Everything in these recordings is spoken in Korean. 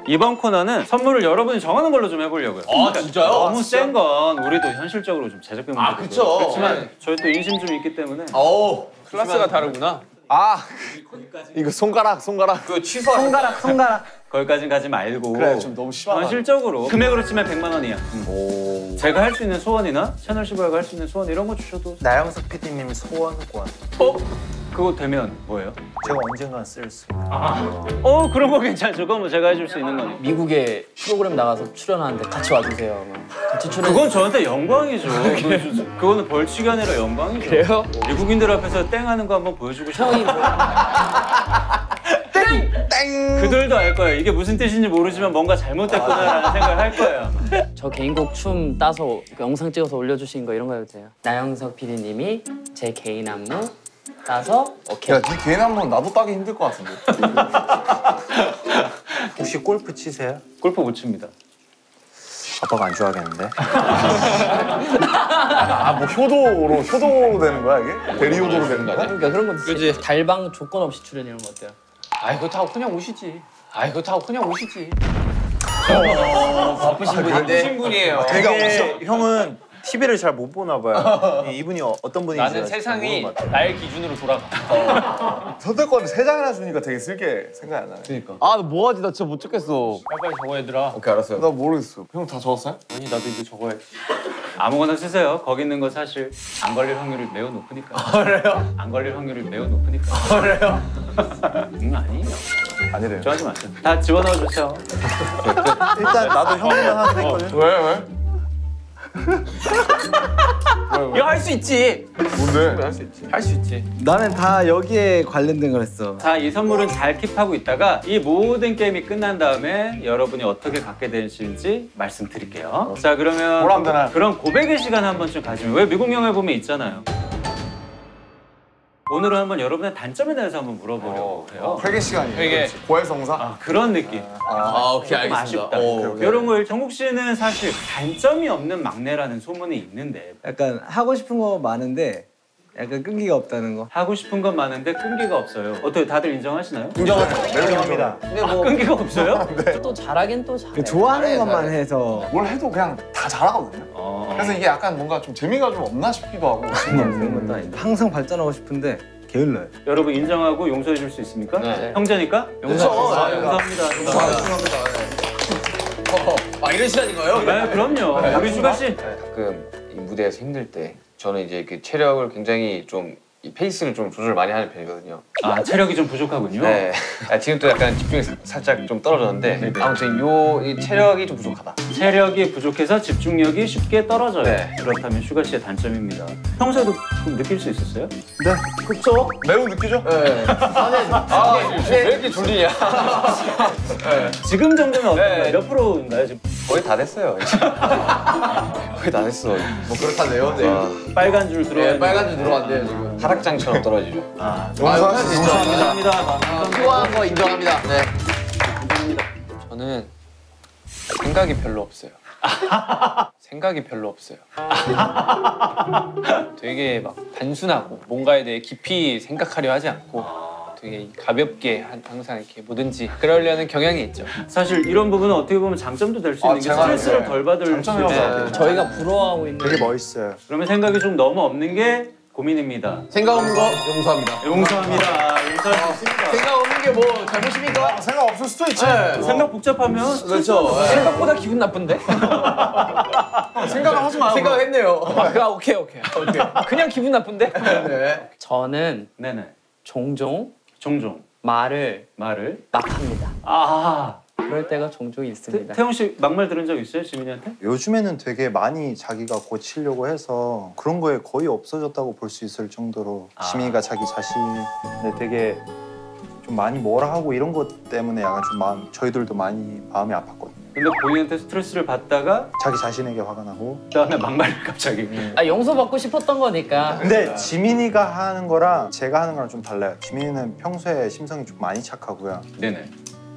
이번 코너는 선물을 여러분이 정하는 걸로 좀 해보려고요. 아 진짜요? 너무 센 건 우리도 현실적으로 좀 제작비 문제도 그쵸. 그렇지만 저희 또 인심 좀 있기 때문에 클래스가 다르구나. 아 이거 손가락 그 취소. 손가락. 거기까진 가지 말고 그래 좀 너무 심하다. 현실적으로 금액으로 치면 100만 원이야. 제가 할 수 있는 소원이나 채널 시보야가 할 수 있는 소원 이런 거 주셔도 나영석 PD님 소원권. 그거 되면 뭐예요? 제가 언젠가 쓸 수 있는. 그런 거 괜찮죠. 그건 뭐 제가 해줄 수 있는 거니까. 미국에 프로그램 나가서 출연하는데 같이 와주세요. 같이 출연. 그건 저한테 영광이죠. 그거는 벌칙이 아니라 영광이죠. 그래요? 미국인들 앞에서 땡 하는 거 한번 보여주고 싶어요. 형이 뭐... 땡. 그들도 알 거예요. 이게 무슨 뜻인지 모르지만 뭔가 잘못됐구나라는 생각을 할 거예요. 저 개인곡 춤 따서 영상 찍어서 올려주신 거 이런 거 해도 돼요? 나영석 PD님이 제 개인 안무 따서 오케이. 야, 네 개인 한번 나도 따기 힘들 것 같은데. 혹시 골프 치세요? 골프 못 칩니다. 아빠가 안 좋아하겠는데? 뭐 효도로 되는 거야 이게? 대리 효도로 되는 거야? 그러니까 그런 거 있지. 달방 조건 없이 출연 이런 거 어때요? 그거 타고 그냥 오시지. 그거 타고 그냥 오시지. 바쁘신 분인데. 바쁘신 분이에요. 되게 형은 TV를 잘 못 보나 봐요. 이분이 어떤 분인지 나는 세상이 나의 기준으로 돌아가. 선택권을 3장이나 주니까 되게 슬게 생각이 안 나네. 그러니까. 아, 뭐 하지? 나 진짜 못 찍겠어. 빨리 적어 얘들아. 오케이, 알았어요. 나 모르겠어. 형 다 적었어요? 아니 나도 이제 적어야지. 아무거나 쓰세요. 거기 있는 거 사실 안 걸릴 확률이 매우 높으니까. 그래요? 안 걸릴 확률이 매우 높으니까. 그래요? 아니에요. 아니래요. 좋아하지 마세요. 다 집어넣어 주세요. 일단 나도 형이랑 하나 했거든. 왜? 이거 할 수 있지. 뭔데? 할 수 있지. 나는 다 여기에 관련된 걸 했어. 자, 이 선물은 잘 킵하고 있다가 이 모든 게임이 끝난 다음에 여러분이 어떻게 갖게 되실지 말씀드릴게요. 자, 그러면 뭘 하면 되나요? 그런 고백의 시간 한 번쯤 가지면 왜 미국 영화에 보면 있잖아요. 오늘은 한번 여러분의 단점에 대해서 한번 물어보려고 해요. 회계 시간이에요. 회계. 고해성사? 그런 느낌. 오케이 조금 아쉽다. 이런 거 정국 씨는 사실 단점이 없는 막내라는 소문이 있는데 약간 하고 싶은 거 많은데 약간 끈기가 없다는 거. 하고 싶은 건 많은데 끈기가 없어요. 어떻게 다들 인정하시나요? 인정합니다. 근데 뭐 끈기가 없어요? 또 잘하긴 또 잘해. 좋아하는 것만 해서. 뭘 해도 그냥 다 잘하거든요. 그래서 이게 약간 뭔가 좀 재미가 좀 없나 싶기도 하고. 그런 것도 아닌데. 항상 발전하고 싶은데 게을러요. 여러분 인정하고 용서해 줄 수 있습니까? 네. 형제니까? 용서합니다. 감사합니다. 이런 시간인가요? 네, 그럼요. 우리 주가 씨. 가끔 이 무대에서 힘들 때 저는 이제 그 체력을 굉장히 좀 이 페이스를 좀 조절 많이 하는 편이거든요. 아, 체력이 좀 부족하군요. 네. 지금 또 약간 집중이 살짝 좀 떨어졌는데 네네. 아무튼 이 체력이 좀 부족하다. 체력이 부족해서 집중력이 쉽게 떨어져요. 네. 그렇다면 슈가 씨의 단점입니다. 평소에도 좀 느낄 수 있었어요? 네. 그쵸? 매우 느끼죠? 네. 왜 이렇게 졸리냐? 지금 정도면 어떤가요? 네. 몇 프로인가요? 지금 거의 다 됐어요. 이제. 거의 다 됐어. 뭐 그렇다네요. 네. 빨간 줄 들어와 있는 빨간 줄 들어왔네요 지금. 하락장처럼 떨어지죠. 감사합니다. 필요한 거 인정합니다. 네. 저는 생각이 별로 없어요. 생각이 별로 없어요. 되게 막 단순하고 뭔가에 대해 깊이 생각하려 하지 않고 되게 가볍게 항상 이렇게 뭐든지 그러려는 경향이 있죠. 사실 이런 부분은 어떻게 보면 장점도 될 수 있는 게 제가 스트레스를 네. 덜 받을 수 장점이라고 있어요. 생각해요. 저희가 부러워하고 있는 되게 멋있어요. 그러면 생각이 좀 너무 없는 게 고민입니다. 생각 없는 거 용서합니다. 용서합니다. 용서할 수 있습니다. 생각 없는 게 뭐 잘못입니까? 생각 없을 수도 있지. 생각 복잡하면 그렇죠. 생각보다 기분 나쁜데? 생각을 하지 마요. 생각했네요. 오케이. 그냥 기분 나쁜데? 네. 저는 네네. 종종 말을 말을 막 합니다. 아 그럴 때가 종종 있습니다. 태영 씨 막말 들은 적 있어요, 지민이한테? 요즘에는 되게 많이 자기가 고치려고 해서 그런 거에 거의 없어졌다고 볼 수 있을 정도로 지민이가 자기 자신에 되게 좀 많이 뭐라 하고 이런 것 때문에 약간 좀 저희들도 많이 마음이 아팠거든요. 근데 본인한테 스트레스를 받다가 자기 자신에게 화가 나고. 그다음에 막말을 갑자기. 용서받고 싶었던 거니까. 근데 지민이가 하는 거랑 제가 하는 거랑 좀 달라요. 지민이는 평소에 심성이 좀 많이 착하고요. 네네.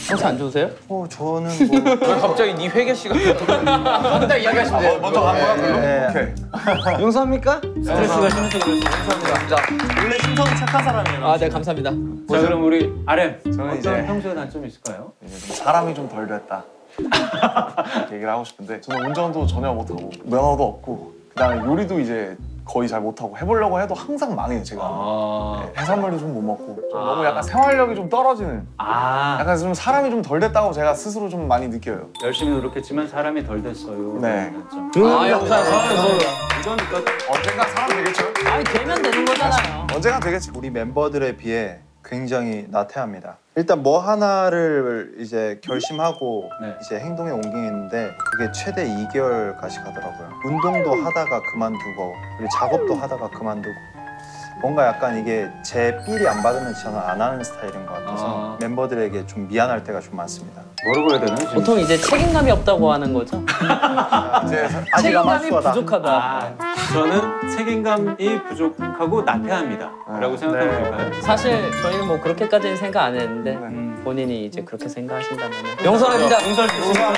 상태 안 좋으세요? 저는 뭐 왜 갑자기 네 회계 시간 혼자 이야기하시면 돼요. 먼저 간 거야 그럼? 네. 오케이. 용서합니까? 스트레스가 심해서 그렇습니다. 원래 심성은 착한 사람이에요. 아, 네, 감사합니다. 자, 그럼 우리 RM. 저는 어떤 이제 평소에 단점이 있을까요? 이제 좀 사람이 좀 덜 됐다. 이렇게 얘기를 하고 싶은데 저는 운전도 전혀 못하고 면허도 없고 그다음에 요리도 이제 거의 잘 못하고 해보려고 해도 항상 망해요 제가. 네, 해산물도 좀 못 먹고 좀 너무 약간 생활력이 좀 떨어지는 약간 좀 사람이 좀 덜 됐다고 제가 스스로 좀 많이 느껴요. 열심히 노력했지만 사람이 덜 됐어요. 네. 단점. 이거니까 언젠가 사람 되겠죠? 아니, 되면 되는 거잖아요. 언젠가 되겠지. 우리 멤버들에 비해 굉장히 나태합니다. 일단 뭐 하나를 이제 결심하고 네. 이제 행동에 옮기는데 그게 최대 2개월까지 가더라고요. 운동도 하다가 그만두고 그리고 작업도 하다가 그만두고 뭔가 약간 이게 제 삘이 안 받으면 저는 안 하는 스타일인 것 같아서 멤버들에게 좀 미안할 때가 좀 많습니다. 뭐라고 해야 되나? 지금? 보통 이제 책임감이 없다고 하는 거죠? 이제 아직 책임감이 아마추어다. 부족하다. 저는 책임감이 부족하고 나태합니다. 라고 생각하면 네. 될까요? 사실 저희는 뭐 그렇게까지는 생각 안 했는데 본인이 이제 그렇게 생각하신다면 용서합니다. 용서할 수 있습니다.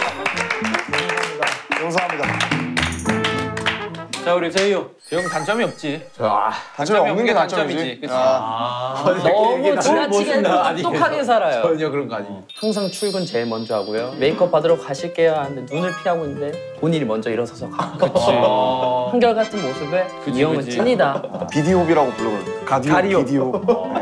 용서합니다. 자, 우리 제이오. 형 단점이 없지. 단점이 없는 게 단점이지. 그치? 너무 지나치게 똑똑하게 살아요. 전혀 그런 거 아니에요. 항상 출근 제일 먼저 하고요. 메이크업 받으러 가실게요 하는데 눈을 피하고 있는데 본인이 먼저 일어서서 가고. 한결같은 모습에 이 형은 그치. 찐이다. 비디오비라고 불러요. 가디오. 비디오.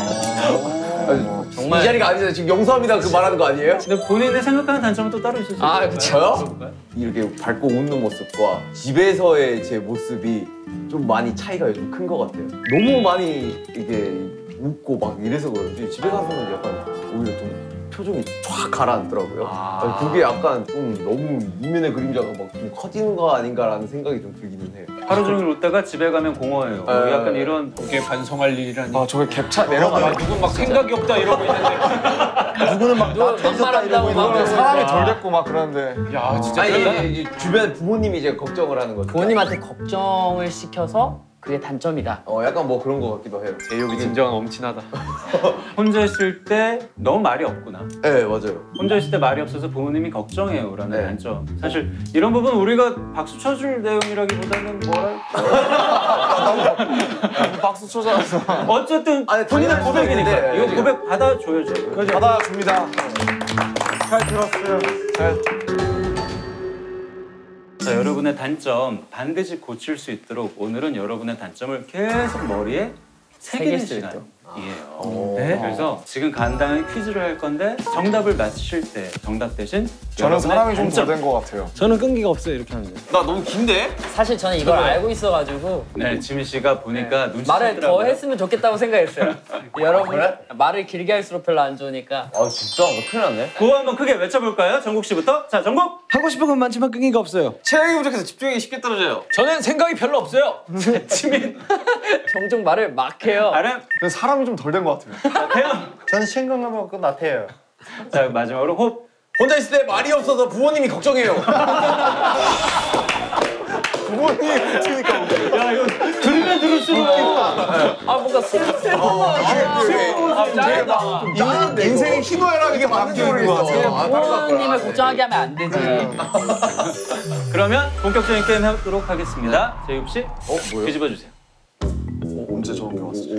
정말 이 자리가 아니잖아요. 지금 용서합니다 그 말하는 거 아니에요? 근데 본인이 생각하는 단점은 또 따로 있을 수 있어요. 아, 그쵸. 이렇게 밝고 웃는 모습과 집에서의 제 모습이 좀 많이 차이가 좀 큰 것 같아요. 너무 많이 이게 웃고 막 이래서 그런지 집에 가서는 약간 오히려 좀 표정이 쫙 가라앉더라고요. 그게 약간 좀 너무 이면의 그림자가 막 좀 커지는 거 아닌가라는 생각이 좀 들기는 해요. 하루 종일 웃다가 집에 가면 공허해요. 네. 약간 이런 그게 반성할 일이라니. 아 저게 갭차 내려가면 누군 막 생각이 없다 이러고 있는데. 누구는 막 누가 나태해졌다 이러고 막말한다고 있는데 사람이 덜 됐고 막 그러는데 야 진짜 아니 대단하다. 이제 주변 부모님이 이제 걱정을 하는 거죠. 부모님한테 걱정을 시켜서 그게 단점이다. 약간 뭐 그런 거 같기도 해요. 제이홉이 진정한 엄친하다. 혼자 있을 때 너무 말이 없구나. 네 맞아요. 혼자 있을 때 말이 없어서 부모님이 걱정해요라는 네. 단점. 사실 이런 부분 우리가 박수 쳐줄 내용이라기보다는 박수 쳐줘서 어쨌든 아니, 본인의 당연할 수도 고백이니까 있는데, 이거 지금. 고백 받아줘야죠. 받아줍니다. 잘 들었어요. 자, 여러분의 단점 반드시 고칠 수 있도록 오늘은 여러분의 단점을 계속 머리에 새기는 새길 수 시간이에요. 네? 그래서 지금 간단한 퀴즈를 할 건데 정답을 맞히실 때 정답 대신 저는 여러분의 사람이 좀 단점. 덜 된 것 같아요. 저는 끈기가 없어요 이렇게 하는데. 나 너무 긴데? 사실 저는 이걸 알고 있어가지고 네, 지민 씨가 보니까 눈치 말을 더 채더라고요. 했으면 좋겠다고 생각했어요. 여러분 말을 길게 할수록 별로 안 좋으니까. 아 진짜? 큰일 났네. 그거 한번 크게 외쳐볼까요? 정국 씨부터. 자, 정국. 하고 싶은 건 많지만 끈기가 없어요. 체력이 부족해서 집중력이 쉽게 떨어져요. 저는 생각이 별로 없어요. 지민. 종종 말을 막 해요. RM. 근데 사람이 좀 덜 된 것 같아요. 자, 태연. 저는 신경감이 없고 나태해요. 자, 마지막으로 홉. 혼자 있을 때 말이 없어서 부모님이 걱정해요. 부모님이 그러니까 야, 이거 들으면 들을수록 아 뭔가 짠다. 인생의 희노애락 이게 맞는지 모르겠어. 부모님을 걱정하게 하면 안 되지. 그러면 본격적인 게임 해보도록 하겠습니다. 제이홉 씨. 뭐요? 뒤집어 주세요. 언제 저런 게 왔어?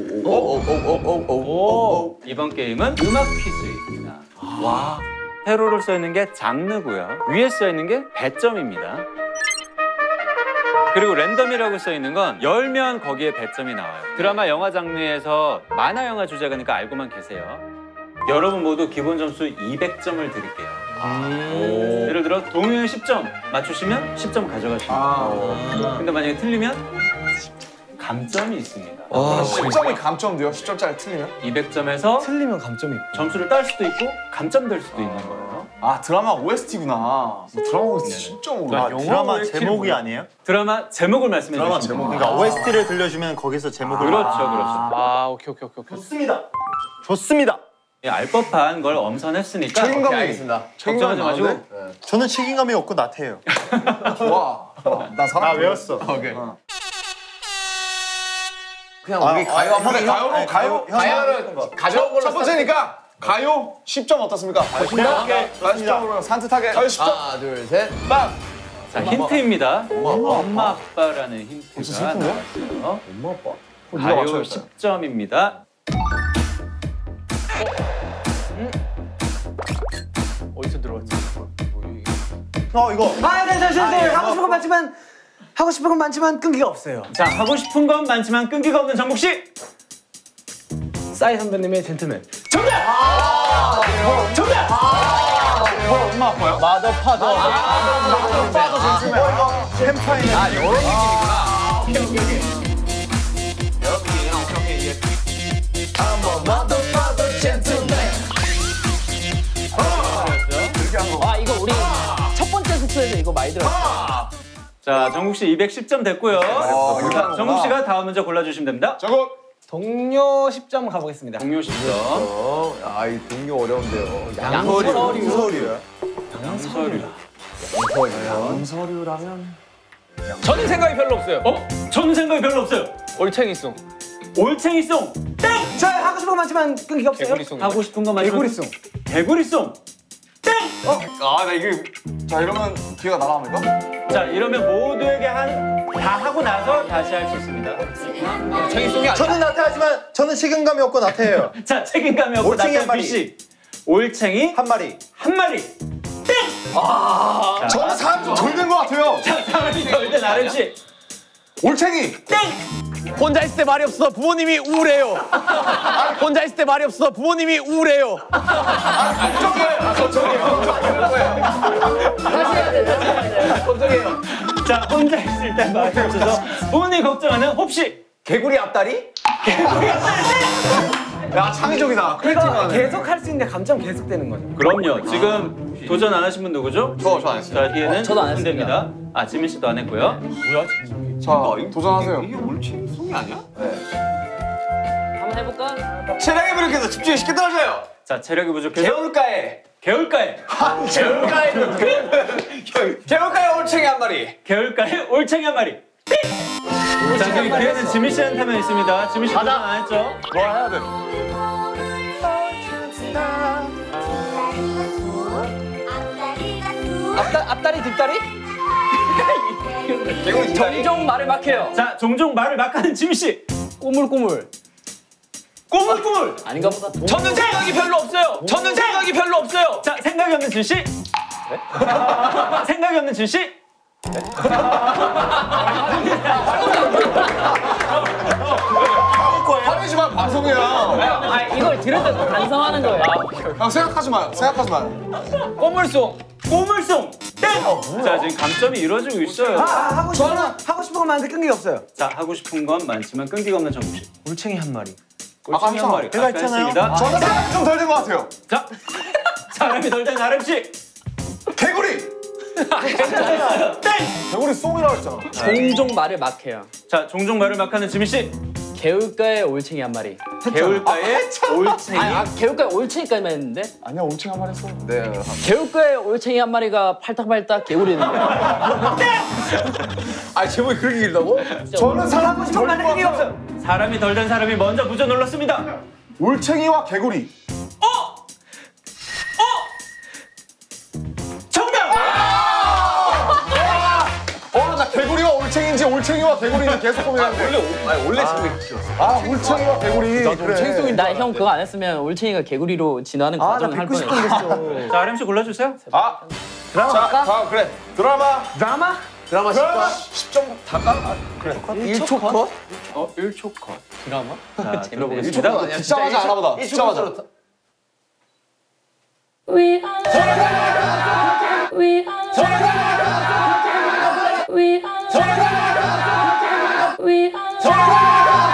이번 게임은 음악 퀴즈입니다. 와. 세로로 써 있는 게 장르고요. 위에 써 있는 게 배점입니다. 그리고 랜덤이라고 써 있는 건 열면 거기에 배점이 나와요. 드라마, 영화 장르에서 만화 영화 주제가니까 알고만 계세요. 여러분 모두 기본 점수 200점을 드릴게요. 예를 들어 동요에 10점 맞추시면 10점 가져가십니다. 근데 만약에 틀리면 감점이 있습니다. 10점이 감점돼요? 10점짜리 틀리면? 200점에서 틀리면 감점이 있고. 점수를 딸 수도 있고 감점될 수도 있는 거예요. 아 드라마 OST구나. 드라마 OST 진짜 몰라. 드라마 제목이 아니에요? 드라마 제목을 말씀해 드라마 주시면 제목. 됩니다. 그러니까 OST를 들려주면 거기서 제목을 그렇죠, 그렇죠. 아 오케이. 좋습니다. 좋습니다. 예, 알 법한 걸 엄선했으니까 책임감이 알겠습니다. 걱정하지 마시고 저는 책임감이 없고 나태해요. 좋아. 나 사람 외웠어. 오케이. 그냥 우리 가요 그래 가요로 가요를 가져온 걸로 첫 번째니까 가요 10점 어떻습니까? 가요 10점으로 산뜻하게 가요 10점. 하나, 둘, 셋. 빵. 자, 힌트입니다. 엄마, 아빠. 아빠라는 힌트가 슬픈데요? 나왔어요. 엄마, 아빠? 누가 가요 맞춰줬어요? 10점입니다. 어디서 들어왔지? 이거 하고 싶은 건 많지만 끈기가 없어요. 자, 하고 싶은 건 많지만 끈기가 없는 정국 씨. 싸이 선배님의 젠틀맨. 엄마 아빠요? 마더 파더. 햄파이는 아 이거 우리 첫 번째 숙소에서 이거 많이 들었어. 자, 정국 씨 210점 됐고요. 이렇게 하는구나. 정국 씨가 다음 문제 골라주시면 됩니다. 저거 동료 10점 가보겠습니다. 동료 10점. 아, 이 동료 어려운데요. 양서류야. 양서류. 양서류라면 저는 생각이 별로 없어요. 저는 생각이 별로 없어요. 올챙이송. 올챙이송. 땡! 저 하고 싶은 건 많지만 끈기가 없어요. 개구리송. 하고 싶은 거 맞으면 개구리송. 개구리송. 땡! 나 이게 자 이러면 기회가 나갑니까? 자, 이러면 모두에게 다 하고 나서 다시 할 수 있습니다. 올챙이송이 아니야. 저는 나태하지만 저는 책임감이 없고 나태해요. 자, 책임감이 없고 올챙이 한 나태한 마리. 씨. 올챙이 한 마리. 한 마리. 저는 사람 좀 덜 된 것 같아요. 자, 사람이 덜된 아름 씨. 올챙이. 혼자 있을 때 말이 없어 부모님이 우울해요. 혼자 있을 때 말이 없어 부모님이 우울해요. 자, 혼자 있을 때 말이 없어서 부모님 걱정하는 홉씨. 개구리 앞다리? 야 창의적이다. 이거 계속 할 수 있는데 감점 계속 되는 거죠. 그럼요. 지금 도전 안 하신 분 누구죠? 저안 했어요. 자, 기회는 저도 안 했습니다. 됩니다. 아, 지민 씨도 안 했고요. 자 도전하세요. 이게 올챙이송이 아니야? 한번 해볼까? 체력이 부족해서 집중이 쉽게 떨어져요. 자, 체력이 부족해서 개울가에. 개울가에 개울가에 올챙이 한 마리. 개울가에 올챙이 한 마리. 자, 그 기회는 지민 씨한테만 있습니다. 지민 씨 도전 안 했죠? 뭐 해야 돼? 앞다리 뒷다리? 개구리 종종 말을 막혀요. 자, 종종 말을 막 하는 지민 씨. 꼬물꼬물. 꼬물꼬물. 아닌가 보다. 저는 생각이 별로 없어요. 저는 생각이 별로 없어요. 자, 생각이 없는 진 씨. 생각이 없는 진 씨. 화내지 마 방송이야. 아 이걸 들을 때 반성하는 거예요. 형 생각하지 마요. 생각하지 마요. 꼬물송. 꼬물송. 땡. 자, 지금 감점이 이루어지고 있어요. 하고 싶은 건 많은데 끈기가 없어요. 자, 하고 싶은 건 많지만 끈기가 없는 정국 씨. 올챙이 한 마리. 올챙이 한 마리. 내가 아까 했잖아요. 했습니다. 저는 생각이 좀 덜 된 것 같아요. 자, 사람이 덜 된 아름 씨. 개구리. 땡. 개구리 송이라고 했잖아. 종종 말을 막해요. 자, 종종 말을 막 하는 지민 씨. 개울가에 올챙이 한 마리. 개울가에 올챙이. 개울가에 올챙이까지만 했는데 아니야 올챙이 한 마리 했어. 네. 개울가에 올챙이 한 마리가 팔딱팔딱 개구리는 거예요. 아, 제목이 그렇게 길다고? 저는 사람 덜 된 것 같아요. 사람이 덜 된 사람이 먼저 부저 눌렀습니다. 올챙이와 개구리. 정답! 나 개구리와 올챙이인지 올챙이와 개구리인지 계속 고민하는데. 원래 제목이 길었어. 아 올챙이와 개구리. 그래. 나 형 그거 안 했으면 올챙이가 개구리로 진화하는 과정을 할 뻔했어. 자, 아름 씨 골라주세요. 자, 그래. 드라마. 드라마? 드라마 드라마 10점. 10점 다 그래. 1초 컷? 1초 컷. 드라마? 자, 1초 들어보겠습니다. 컷. 듣자마자 알아보다. 듣자마자. We are we are we are we are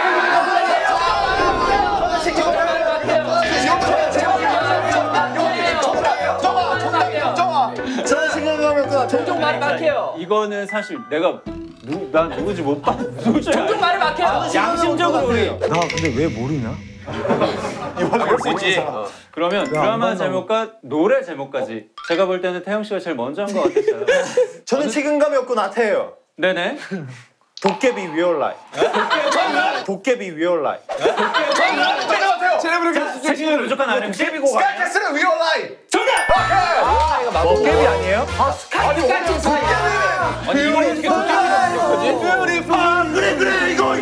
저는 책임감이 없고 나태해요. 종종 말을 막해요. 이거는 사실 내가 난 누구지 못 봐. 도저히 종종 말을 막해요. 양심적으로 우리. 나 근데 왜 모르냐? 그럴 수 있지. 그러면 드라마 제목과 노래 제목까지 제가 볼 때는 태영 씨가 제일 먼저 한 것 같았어요. 저는 책임감이 없고 나태해요. 네네. 도깨비 위얼라이. 도깨비 위얼라이. 제가 같아요. 책임을 부족한 RMC. 스카이캐슬은 위로 라인. 도깨비 아니에요? 아니 이걸 어떻게 도깨비라는 거지? 그래 이거.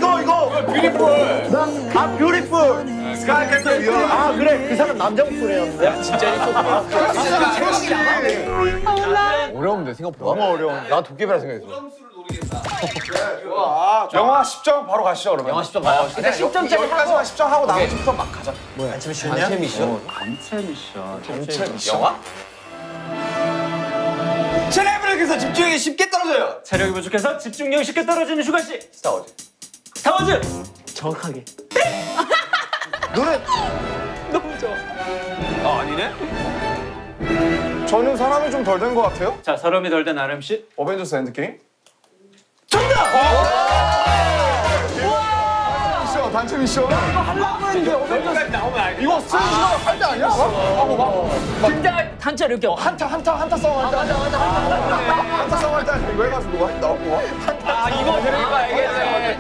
아 뷰티풀. 스카이캐슬 위로 라인. 아 그래 그 사람 남자 목소리였는데. 진짜 있었구나. 어려운데 생각보다. 너무 어려워. 나 도깨비라 생각했어. 영화 10점 바로 가시죠 그러면. 영화 10점 가요. 일단 10점짜리 여기까지만 10점 하고 나머지부터 막 가자. 단체 미션? 단체 미션. 단체 미션. 영화? 체력에서 집중력이 쉽게 떨어져요. 체력이 부족해서 집중력이 쉽게 떨어지는 슈가 씨. 스타워즈. 스타워즈. 정확하게. 노래. 너무 좋아. 아 아니네? 저는 사람이 좀 덜 된 것 같아요. 자, 사람이 덜 된 RMC. 어벤져스 엔드게임. 단체 미션. 이거 하려고 했는데 어벤져스 나오면 알겠다. 이거 스트레이트가 할때 아니야? 근데 단체를 이렇게 한타 싸움 할 때. 한타 싸움 할 때 이거 해가지고 누가 나오고. 아 이거 들으니까 알겠네.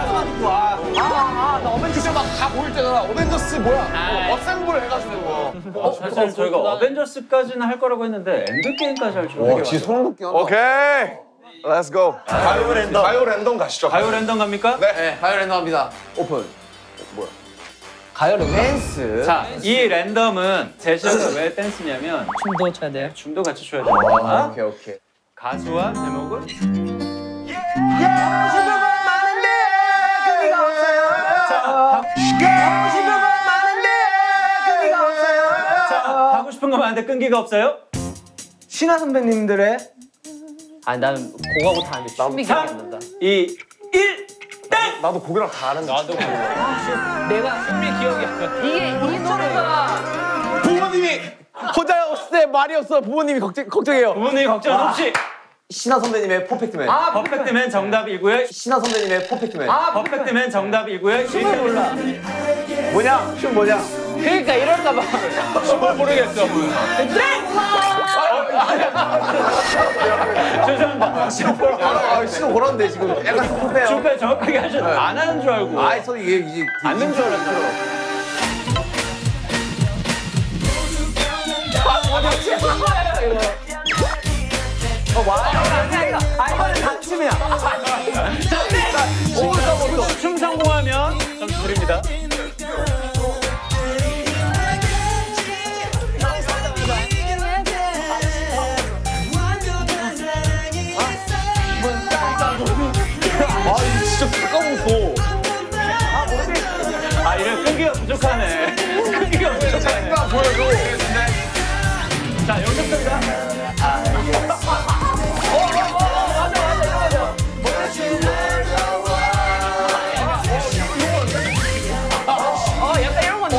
나 어벤져스 막 다 모일 때잖아. 어벤져스 뭐야? 어셈블 해가지고. 사실 저희가 어벤져스까지는 할 거라고 했는데 엔드게임까지 할 줄 알았어요. 지 소름 돋게 한다. 오케이. Let's go. 바이오 랜덤. 바이오 랜덤 가시죠. 가요 랜덤 갑니까? 네, 가요 랜덤합니다. 오픈. 가요 랜덤. 댄스. 자, 이 랜덤은 제시어가 왜 댄스냐면 춤도 춰야 돼요. 춤도 같이 춰야 됩니다. 오케이. 가수와 제목은 하고 싶은 거 많은데 끈기가 없어요? 신화 선배님들의 아니 나는 곡하고 다 하는데 춤이 기억이 안 난다. 2, 1, 땡! 나도 곡이랑 다 아는데. 나도 내가 춤이 기억이 안 나. 이게 이 노래가 부모님이 혼자 없을 때 말이 없어. 부모님이 걱정해요. 부모님 걱정 없이 신화 선배님의 퍼펙트맨. 퍼펙트맨 정답이고요. 신화 선배님의 퍼펙트맨. 퍼펙트맨 정답이고요. 춤을 몰라. 뭐냐? 춤 뭐냐? 그러니까 이럴까 봐. 춤을 모르겠어. 죄송합니다. 신호 걸었는데 지금 약간 섭섭해요. 춤까지 정확하게 하셨는데 안 하는 줄 알고. 아이 저 이게 이제 안는 줄 알았죠. 춤 성공하면 점수 드립니다. 아, 이런 끈기가 부족하네. 끈기가 부족하네. 보여줘. 자, 연습입니다. 약간 이런 건데?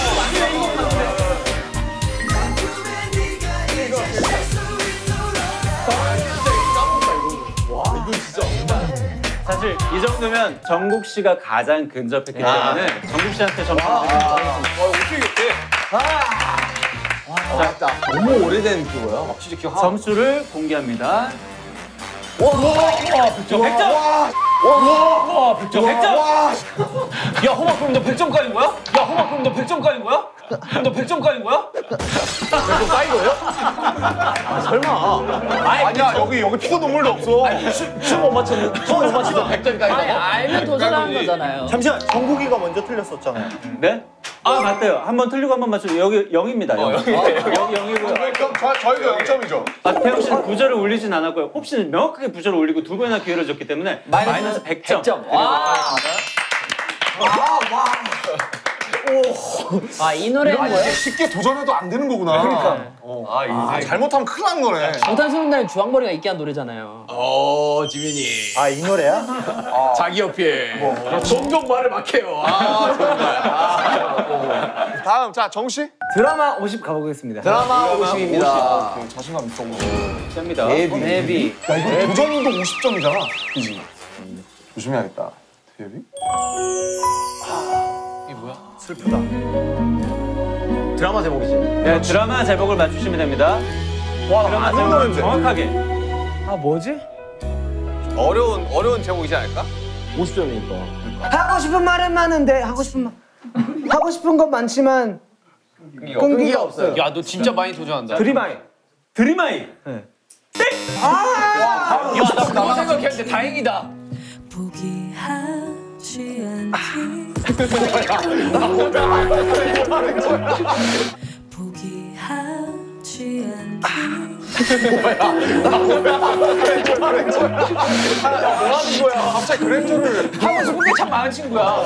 사실 이 정도면 정국 씨가 가장 근접했기 때문에 정국 씨한테 점수 드립니다. 어떻게 이렇게? 맞다. 너무 오래된 그거야. 진짜 기억. 점수를 공개합니다. 와, 100점. 와, 100점. 100점. 야, 호박 그럼 너 100점 까인 거야? 야, 호박 그럼 너 100점 까인 거야? 너 100점 까인 거야? 100점 까인 거예요? 설마. 아니야 여기 피도 눈물도 없어. 춤못 맞췄는데 100점 까인 아니 알면 도전하는 거잖아요. 잠시만 정국이가 먼저 틀렸었잖아요. 네? 아, 맞대요. 한 번 틀리고 한 번 맞추면 여기 0입니다. 0. 여기 0이고요. 그럼 저희도 0점이죠. 아, 태영 씨는 부저를 올리진 않았고요. 홉 씨는 명확하게 부저를 올리고 두 번이나 기회를 줬기 때문에 마이너스 100점. 100점. 와. 아, 이 노래는 뭐예요? 쉽게 도전해도 안 되는 거구나. 그러니까. 잘못하면 큰일 난 거네. 방탄소년단의 주황머리가 있게 한 노래잖아요. 지민이. 아 이 노래야? 자기 어필. 종종 말을 막해요. 다음 자 정씨. 드라마 50 가보겠습니다. 드라마 50입니다. 자신감 있어. 셉니다. 데뷔. 야 이거 도전도 50점이잖아. 그지? 조심해야겠다. 데뷔? 이게 뭐야? 슬프다. 드라마 제목이지. 네, 드라마 제목을 맞추시면 됩니다. 드라마 아는 제목 노래인데. 정확하게. 아 뭐지? 어려운 제목이지 않을까? 50점이니까. 하고 싶은 말은 많은데 하고 싶은 말 하고 싶은 건 많지만 끈기가 없어요. 야 너 진짜 많이 도전한다. 드림아이. 드림아이. 야나 그거 생각했는데 다행이다. 포기하지 않기 포기하지 않기 뭐하는 거야? 갑자기 그랜저를 하고 싶은 게 참 많은 친구야.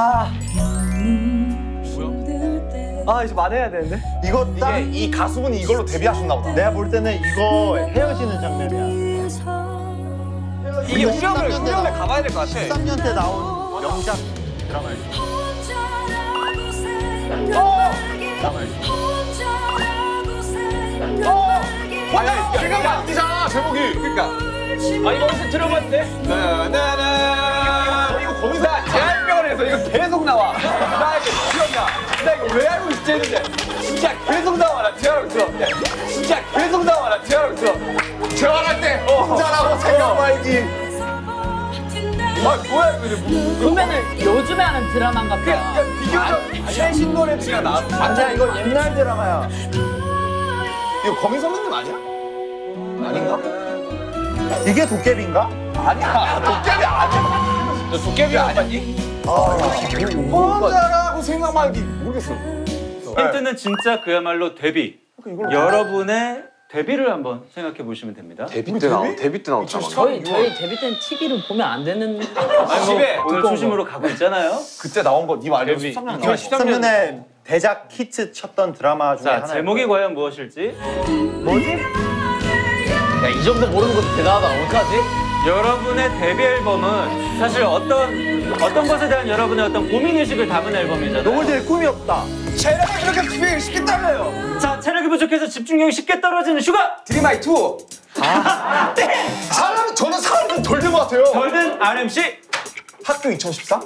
힘들 때 아 이제 말해야 되는데. 이거 딱 이 가수분이 이걸로 데뷔하셨나 보다. 내가 볼 때는 이거 헤어지는 장면이야. 위해서 이게 후렴을 가봐야 될 것 같아. 13년 때 나온 명작 드라마예요. 혼자라고 생각하게 혼자라고 생각하게 아니 생각이 안 뛰잖아 제목이. 그러니까. 아 이거 어디서 들어봤는데? 나나나 이거 거기서 대학병원에서 이거 계속 나와. 나 이거 기억나. 나 이거 왜 알고 있지 했는데 진짜 계속 나와. 나 재활하고 있어. 진짜 계속 나와. 나 재활하고 있어. 재활할 때 혼자라고 생각 말기. 아 뭐야 이거. 그러면은 요즘에 하는 드라마인가 보다. 비교적 최신 노래들이 나왔어. 아니야 이거 옛날 드라마야. 이거 거미 선배님 아니야? 아닌가? 이게 도깨비인가? 아니야 도깨비 아니야. 너 도깨비 안 봤니? 혼자라고 생각 말기 모르겠어. 힌트는 진짜 그야말로 데뷔. 여러분의 데뷔를 한번 생각해 보시면 됩니다. 데뷔 때 나온 드라마. 저희 데뷔 때는 TV를 보면 안 되는. 집에 오늘 초심으로 가고 있잖아요. 그때 나온 거 니 말대로 데뷔. 13년 이거 나온 13년에 대작 히트 쳤던 드라마 중에 자, 하나. 제목이 과연 무엇일지. 야, 이 정도 모르는 것도 대단하다. 어떡하지? 여러분의 데뷔 앨범은 사실 어떤 것에 대한 여러분의 어떤 고민의식을 담은 앨범이잖아요. 노을들 꿈이 없다. 체력이 그렇게 집중이 쉽게 따라요. 자, 체력이 부족해서 집중력이 쉽게 떨어지는 슈가! 드림아이 2. 사람 저는 사람 좀 덜 된 것 같아요. 덜든 RMC! 학교 2014?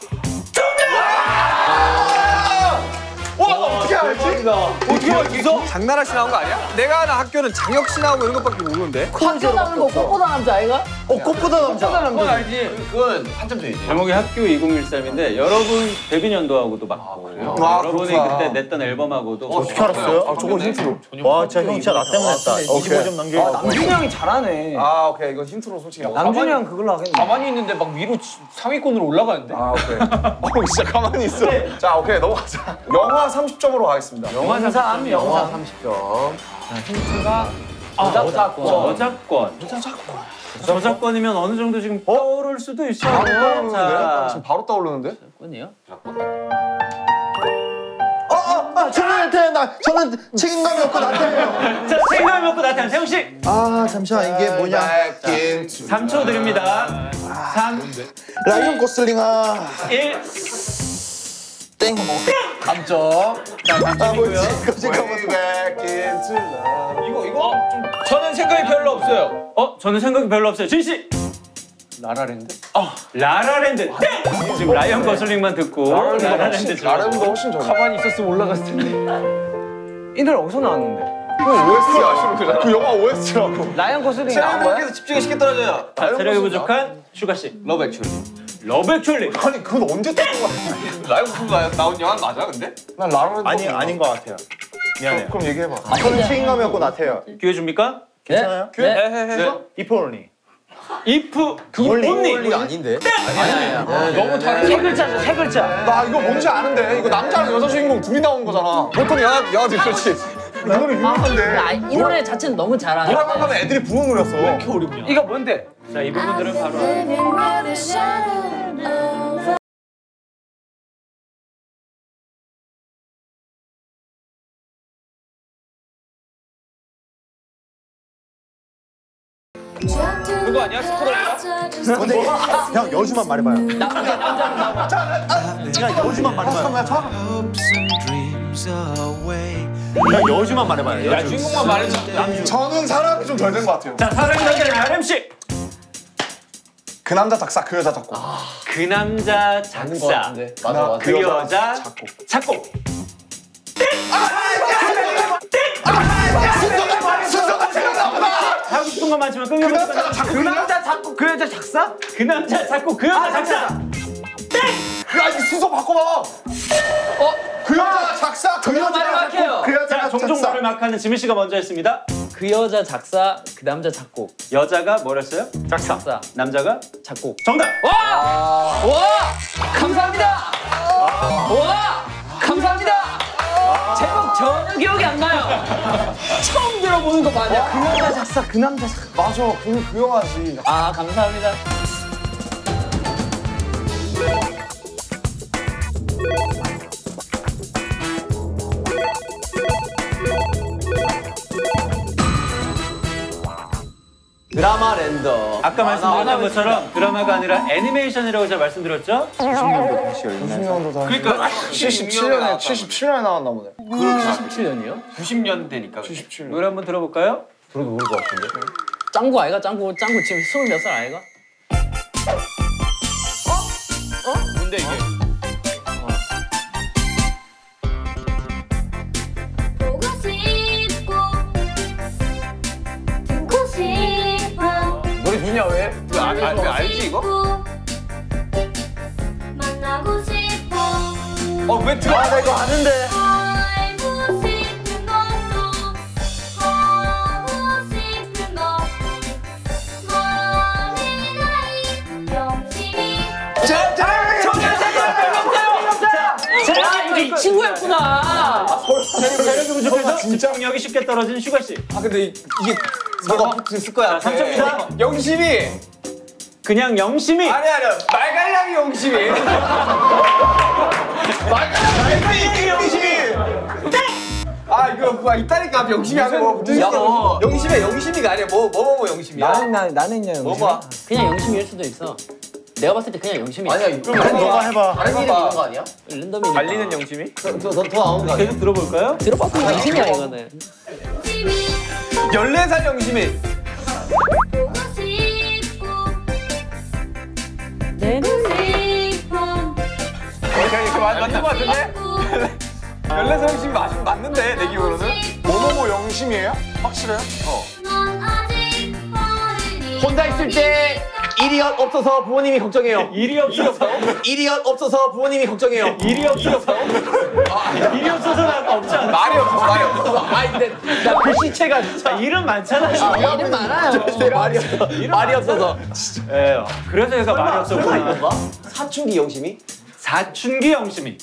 와 어떻게 알지? 어떻게 알지? 장나라 씨 나온 거 아니야? 내가 아는 학교는 장혁 씨 나오고 이런 것밖에 모르는데. 학교 나오는 거 꽃보다 남자 아이가? 꽃보다 남자. 그건 알지. 그건 한참 전이지. 제목이 학교 2013인데 여러분 데뷔 연도하고도 맞고 여러분이 그렇구나. 그때 냈던 앨범하고도 어떻게 알았어요? 아 저거 힌트로. 와 진짜 형 진짜 나 때문에 했다. 25점 넘겨. 남준이 형이 잘하네. 아 오케이 이거 힌트로 솔직히. 남준이 형 그걸로 하겠네. 가만히 있는데 막 위로 상위권으로 올라가는데. 아 오케이. 진짜 가만히 있어. 자 오케이 넘어가자. 영화 30점으로 가겠습니다. 영화 30점. 영화 30점. 저작권. 저작권이면 어느 정도 지금 떠오를 수도 있어요. 바로 떠오르는데? 자, 지금 바로 떠오르는데? 꽃이요? 저는 책임감이 없고 나태해요. 자, 책임감을 먹고 나타난 세영 씨. 아 잠시만 이게 뭐냐? 3초 드립니다. 3, 라이언 고슬링아. 1. 땡. 감점. 자, 감점이고요. 이거 좀 저는 생각이 별로 없어요. 저는 생각이 별로 없어요. 진 씨. 라라랜드? 라라랜드. 땡! 지금 라이언 거슬링만 듣고 라라랜드 죠 라라랜드 훨씬 전. 가만히 있었으면 올라갔을 텐데. 이 노래 어디서 나왔는데? 그 OST 아시는 거잖아. 그 영화 OST라고. 라이언 고슬링 나온 거야? 체력에서 집중이 쉽게 떨어져요. 자, 체력이 부족한 슈가 씨. 러브 액츄얼리. 러브 액츄얼리. 아니 그건 언제 뜬 거야? 라이브 가 나온 영화 맞아 근데? 난 라라랜드. 아닌 것 같아요. 미안해요. 그럼 얘기해봐. 저는 책임감이 없고 나태해요. 기회 줍니까? 괜찮아요? 네. 이포르니. 이프 홀리가 아닌데? 너무 다른 세 글자죠, 세 글자. 나 이거 뭔지 아는데 이거 남자랑 여자 주인공 둘이 나오는 거잖아. 보통 영화들 그렇지. 이 노래 유명한데. 이 노래 자체는 너무 잘하네. 노래방 가면 애들이 부르는 노래였어. 왜 이렇게 어렵냐? 이거 뭔데? 자, 이 부분들은 바로 Living by the shadow of 그거 아니야? 스크롤이야? 근데 형 여주만 말해봐요. 그냥 여주만 말해봐요. 그냥 여주만 말해봐요. 야 주인공만 말해줘. 저는 사람이 좀 덜 된 것 같아요. 자, 사랑이 남자는 RMC. 그 남자 작사 그 여자 작곡. 그 남자 작사. 맞아. 그 여자 작곡. 순서가 생각나구나. 하고 싶은 건 많지만 끊겨 그 남자가 작곡. 그 남자 작곡 그 여자 작사? 그 남자 작곡 그 여자 작사. 야, 이 순서 바꿔봐. 그 여자 작사 그 말을 여자 막혀요. 그 여자 자, 종종 말을 막하는 지민 씨가 먼저 했습니다. 그 여자 작사, 그 남자 작곡. 여자가 뭐랬어요? 작사, 남자가 작곡. 정답. 와! 감사합니다! 와! 감사합니다! 제목 전혀 기억이 안 나요. 처음 들어보는 거 맞아. 그 여자 작사 그 남자 작사. 맞아 그 영화지. 아, 감사합니다. 드라마 랜더. 아까 말씀드렸던 것처럼 드라마가 아니라 애니메이션이라고 제가 말씀드렸죠? 90년도 다시 열린 90년도 다. 그러니까 77년에 나왔나 보네. 77년이요? 90년대니까. 77년. 노래 한번 들어볼까요? 들어도 모를 것 같은데. 짱구 아이가? 짱구 지금 20몇 살 아이가? 뭔데 이게? 보고 싶고 듣고 싶어 노래 좋냐 왜? 왜 알지 이거? 만나고 싶어 왜 들어? 나 이거 아는데. 알고 싶은 것도 하고 싶은 거 머리가 영심이 아, 이게 이 친구였구나. 체력이 부족해서 집중력이 쉽게 떨어진 슈가 씨. 아 근데 이게 뭐가 붙을 거야? 3점입니다. 영심이. 그냥 영심이. 아니야. 말갈량이 영심이. 말갈량이 영심이. 아 이거 있다니까 영심이 하면 뭐 있어. 영심이 영심이가 아니야. 뭐 영심이야. 나는 그냥 뭐봐. 그냥 영심일 수도 있어. 내가 봤을 때 그냥 영심이야. 아니야, 그럼 너가 해봐. 다른 이름 있는 거 아니야? 랜덤이니까. 달리는 영심이? 더 나오는 거 아니야? 계속 들어볼까요? 들어봤던 영심이야 이거는. 14살 영심이. 보고 싶고 듣고 싶어 이렇게 맞는 거 같은데? 14살 영심이 맞는데 내 기억으로는? 뭐뭐뭐 영심이에요? 확실해요? 넌 아직 어린이 혼자 있을 때 일이 없어서 부모님이 걱정해요. 일이 없어서. 일이 없어서 부모님이 걱정해요. 일이 없어서. 일이 없어서는 없지 않아. 말이 없어. 아니 근데 나 글씨체가 진짜 일은 많잖아요. 이름 많아요. 말이 없어서. 예. 그래서 얘가 말이 없었구나. 이건가? 사춘기 영심이? 사춘기 영심이.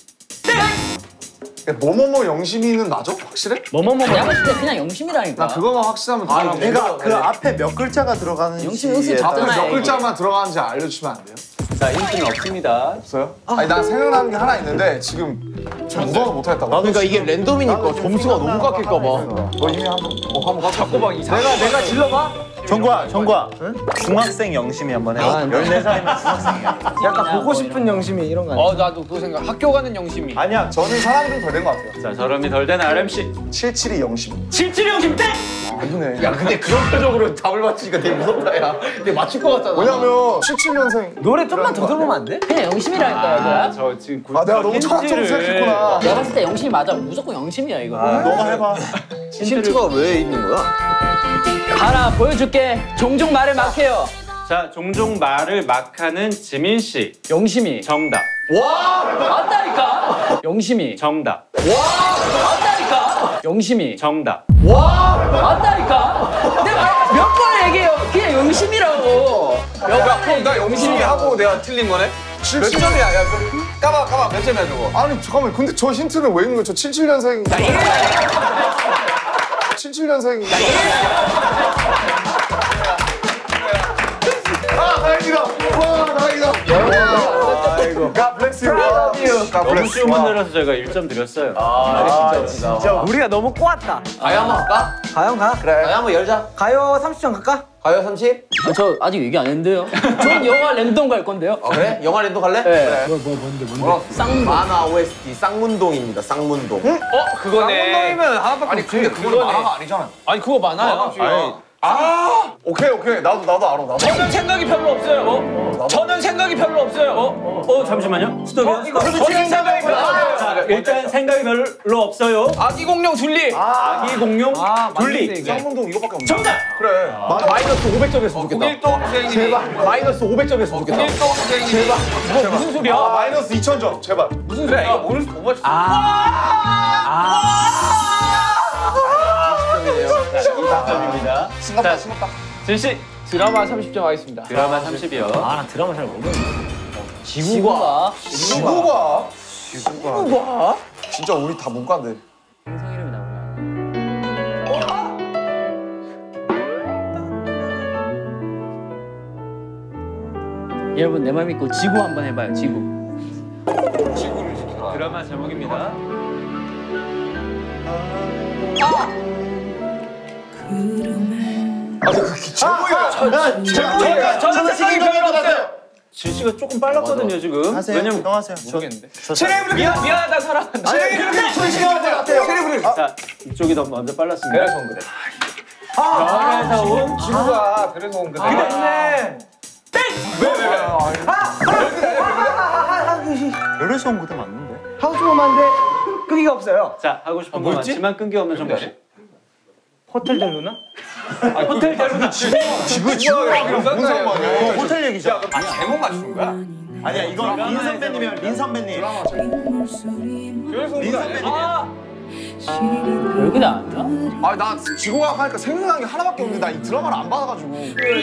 뭐뭐뭐 영심이는 맞아? 확실해? 내가 봤을 때 그냥 영심이라니까. 나 그거만 확실하면 들어가면 돼. 내가 그 앞에 몇 글자가 들어가는지 영심 영심 앞에 잡잖아. 몇 글자만 들어가는지 알려주면 안 돼요? 자, 힌트는 없습니다. 없어요? 아니 난 생각나는 게 하나 있는데 지금 좀 무서워서 못하겠다고. 그러니까 이게 랜덤이니까 점수가 너무 깎일까 봐. 너 이미 한번 자꾸 막 이상해. 내가 질러봐. 정구야 중학생 영심이 한번 해. 14살이면 중학생이야. 약간 보고 싶은 영심이 이런 거 아니야? 나도 그거 생각. 학교 가는 영심이. 아니야 저는 사람이 좀 덜 된 것 같아요. 자, 저렴이 덜 된 RMC. 77이 영심. 77 영심 땡! 아니네. 야 근데 그런 표정으로 답을 맞히니까 되게 무섭다 야. 근데 맞출 것 같잖아. 왜냐면 77년생. 노래 좀만 더 들어보면 안 돼? 그냥 영심이라니까 얘들아. 저 지금 내가 너무 철학적으로 생각했구나. 내가 봤을 때 영심이 맞아. 무조건 영심이야 이거. 너가 해봐. 힌트가 왜 있는 거야? 가라 보여줄게. 종종 말을 막해요. 자, 종종 말을 막하는 지민 씨. 영심이. 정답. 맞다니까. 영심이. 정답. 맞다니까. 영심이. 정답. 맞다니까. 내가 몇 번 얘기해요. 그냥 영심이라고. 그럼 나 영심이 하고 내가 틀린 거네? 몇 점이야? 야, 까봐. 몇 점이야 저거? 아니 잠깐만 근데 저 힌트는 왜 있는 거야? 저 77년생. 77년생. 다행이다. 와 다행이다. 아이고. God bless you. God 너무 bless 쉬운 you. 문제라서 제가 1점 드렸어요. 진짜. 우리가 너무 꼬았다. 가요 한번 할까? 가요 가? 가요 한번 열자. 가요 30점 갈까? 가요 30? 저 아직 얘기 안 했는데요. 전 영화 랜덤 갈 건데요. 그래? 영화 랜도 갈래? 네. 쌍문동. 만화 OST 쌍문동입니다. 쌍문동. 그거네. 쌍문동이면 하나밖에 아니 근데 그건 만화가 아니잖아. 아니 그거 많아요. 아니 오케이 나도 알아. 저는 생각이 별로 없어요. 저는 생각이 별로 없어요. 잠시만요. 스톱이요. 저는 생각이 별로 없어요. 자, 일단 생각이 별로 없어요. 아기 공룡 둘리. 아기 공룡 둘리. 쌍문동 이거밖에 없네. 정답. 그래. 마이너스 500점이었으면 좋겠다. 공일동생이. 제발. 마이너스 500점이었으면 좋겠다. 공일동생이. 제발. 뭐 무슨 소리야? 마이너스 2000점 제발. 무슨 소리야? 이거 모를 수 없어. 입니다. 싱겁다. 진씨 드라마 30점 하겠습니다. 드라마 30이요. 나 드라마 잘 모르는데. 지구가. 지구가. 진짜 우리 다 문과인데. 행성 이름이 나오냐? 여러분 내 말 믿고 지구 한번 해봐요. 지구. 지구를 지켜라. 드라마 제목입니다. 저는 생각이 별로 없어요. 진씨가 조금 빨랐거든요 지금. 왜냐면 하세요. 모르겠는데. 미안하다 사랑한다. 자 이쪽이 더 먼저 빨랐습니다. 그래서 온 그래. 별에서 온 지구가 그래서 온 그래. 그랬네. 별에서 온 것도 맞는데. 하고 싶은 건데 끄기가 없어요. 자 하고 싶은 거 많지만 끈기 없는 정보씨. 호텔 델루나? 호텔 데려다 지구가 무슨 상관이야? 호텔 얘기죠. 제목 맞추는 거야? 아니야 이건 린 선배님이랑 린 선배님. 그래서 온 거야. 별게 나왔나? 나 지구가 하니까 생각나는 게 하나밖에 없는데 나 이 드라마를 안 봐가지고.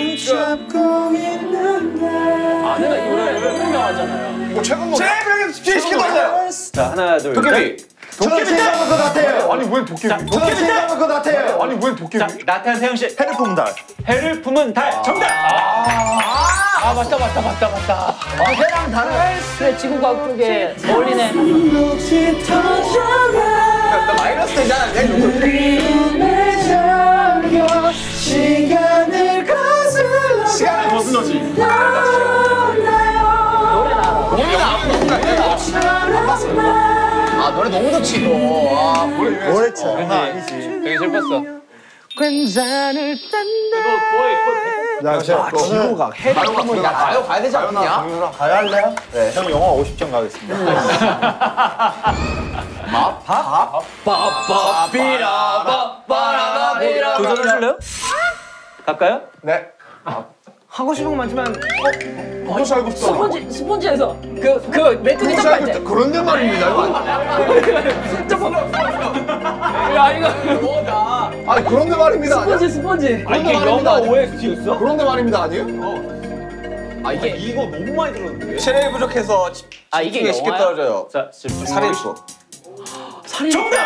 아내가 이 노래를 유명하잖아요. 이거 최근 뭐? 제일 시켜봤어요. 자 하나 둘 도깨비. 저는 생각한 것 같아요. 아니 웬 도깨비? 저는 생각한 것 같아요. 아니 웬 도깨비? 자 나태한 세영 씨. 해를 품은 달. 해를 품은 달. 정답. 맞다. 해랑 달은 그래 지구가 그게 어울리네. 나 마이너스 되잖아. 내가 이거. 시간을 거슬러지. 노래 너무 좋지 너. 노래 장난 아니지. 되게 슬펐어. 괜찮을 야, 지구가 해를 품은 달. 가요 가야 되지 않냐? 가야 할래요? 네. 형 영화 50점 가겠습니다. 도전하실래요? 갈까요? 네. 하고 싶은 건 많지만 그것이 알고 있어. 스폰지에서 그 메뚜기 그것이 점프할 알고 때. 있다. 그런데 말입니다. 야 이거 뭐다. 아니 그런데 말입니다. 아니야? 스폰지. 아 이게 영화 OST였어? 그런데 말입니다. 아니에요? 아 이거 너무 많이 들었는데. 체력이 부족해서 아 이게 집중이 쉽게 영화야? 떨어져요. 자 집중. 살인 수. 살인. 정답.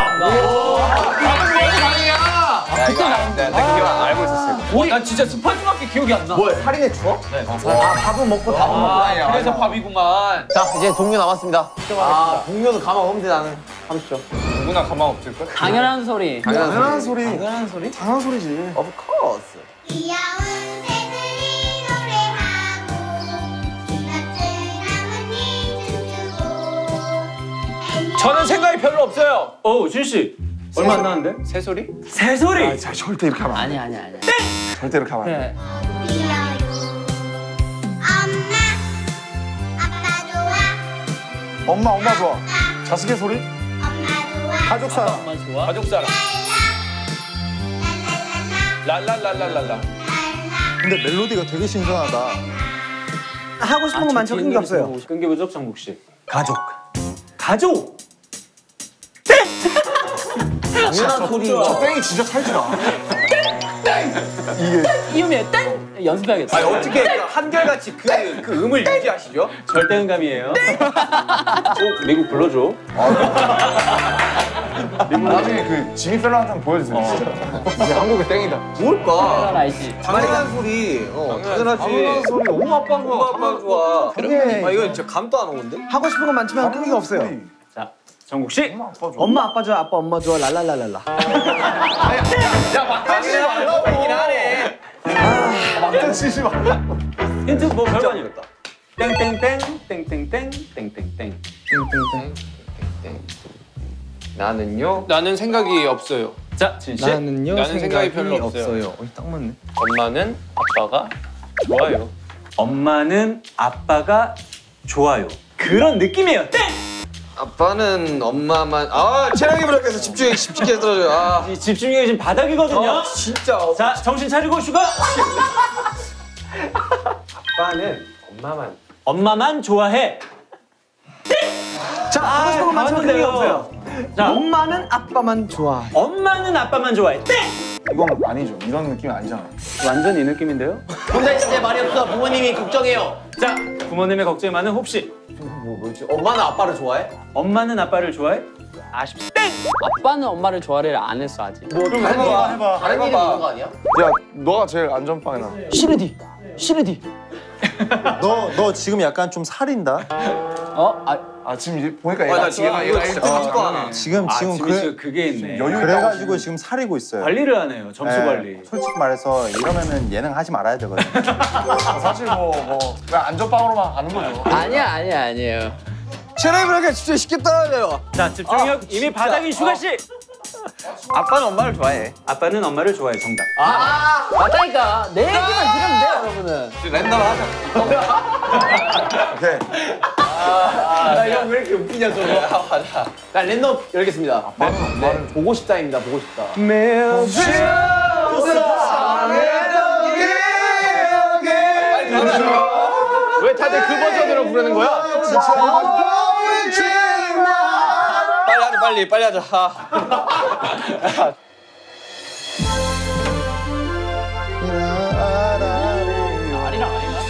야 이거 나 기억 알고 있었어요. 난 진짜 스파이크밖에 기억이 안 나. 뭐야? 살인의 추억? 밥은 먹고 다 먹고. 그래서 밥이구만. 자, 이제 동료 남았습니다. 동료는 가만 없는데 나는 30점. 누구나 가만 없을 걸. 당연한 소리. 당연한 소리. 당연한 소리? 당연한 소리지. Of course. 귀여운 새들이 노래하고 따뜻한 나뭇잎 춤추고 저는 생각이 별로 없어요. 진씨 얼마 안 나왔는데? 새소리? 새소리. 자 절대 이렇게 하면 안 돼. 아니야. 절대 이렇게 하면 안 돼. 그래. 귀여요 엄마 아빠 좋아 엄마 좋아. 자식의 소리? 엄마 좋아 가족 사랑. 엄마 좋아. 가족 사랑. 랄랄랄라 랄랄랄랄랄라. 근데 멜로디가 되게 신선하다. 하고 싶은 건 많지만 끈기 없어요. 끈기 부족 정국 씨. 가족. 가족. 당연한 소리. 저 땡이 진짜 찰지다. 이음에 땡 연습해야겠다. 아니 어떻게 한결같이 그 음을 유지하시죠? 절대음감이에요. 꼭 미국 불러줘. 나중에 그 지미 펠런한테 보여주세요. 진짜. 이제 한국의 땡이다. 그건 알지. 당연한 소리. 당연하지. 당연한 소리. 엄마 아빠 엄마 아빠 좋아. 그래. 아 이거 진짜 감도 안 오는데? 하고 싶은 건 많지만 끈기가 없어요. 자 정국 씨. 엄마 아빠 좋아. 엄마 아빠 좋아, 아빠 엄마 좋아, 랄랄랄랄라. 야 막다시 말라고 얘긴 하네. 막대 치지 말라. 힌트 뭐 별거 아니었다. 땡땡땡 땡땡땡 땡땡땡. 나는요? 나는 생각이 없어요. 자, 진씨. 나는요 나는 생각이 별로 없어요. 딱 맞네. 엄마는 아빠가 좋아요. 엄마는 아빠가 좋아요. 그런 느낌이에요. 땡! 아빠는 엄마만. 아 체력이 부족해서 집중해서 들어줘요. 아 이 집중력이 지금 바닥이거든요. 진짜. 자, 정신 차리고 슈가. 아빠는 엄마만 좋아해. 자, 하고 싶은 거 맞추면 맞는데요. 그게 없어요. 자, 엄마는 아빠만 좋아해. 엄마는 아빠만 좋아해. 땡! 이건 아니죠. 이런 느낌이 아니잖아요. 완전 이 느낌인데요. 혼자 있을 때 말이 없어. 부모님이 걱정해요. 자, 부모님의 걱정이 많은 혹시 뭐지? 엄마는 아빠를 좋아해? 엄마는 아빠를 좋아해? 아쉽다. 땡! 아빠는 엄마를 좋아를 안 했어 아직. 뭐 해봐. 다른 일이 있는 거 아니야? 야, 너가 제일 안전빵에 나. 시르디. 너 지금 약간 좀 살인다. 아, 지금 이제 보니까 나 지금 이거 진짜 깜찍거 하나. 지금 그게 있네. 여유 그래가지고 지금 사리고 있어요. 관리를 하네요. 점수 네, 관리. 솔직히 말해서 이러면은 예능 하지 말아야 되거든. 사실 그냥 안전빵으로만 가는 거죠. 아니에요. 체력이 부족해 진짜 쉽게 떨어져요. 자, 집중력 이미 바닥인 슈가 씨. 아빠는 엄마를 좋아해. 아빠는 엄마를 좋아해. 정답. 맞다니까. 내 얘기만 들으면 돼요, 여러분은. 랜덤 하자. 오케이. 형 왜 이렇게 웃기냐 저거. 맞아. 자 랜덤 열겠습니다. 네. 보고 싶다입니다. 보고 싶다. 왜 다들 그 버전으로 부르는 거야? 빨리 하자. 아리랑 아닌가?